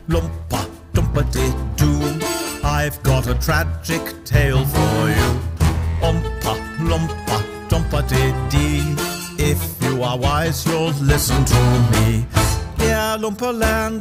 Loompa, Dumpty-Doo, I've got a tragic tale for you. Oompa, Loompa, Dumpty-Dee, if you are wise, you'll listen to me. Yeah, Loompa Land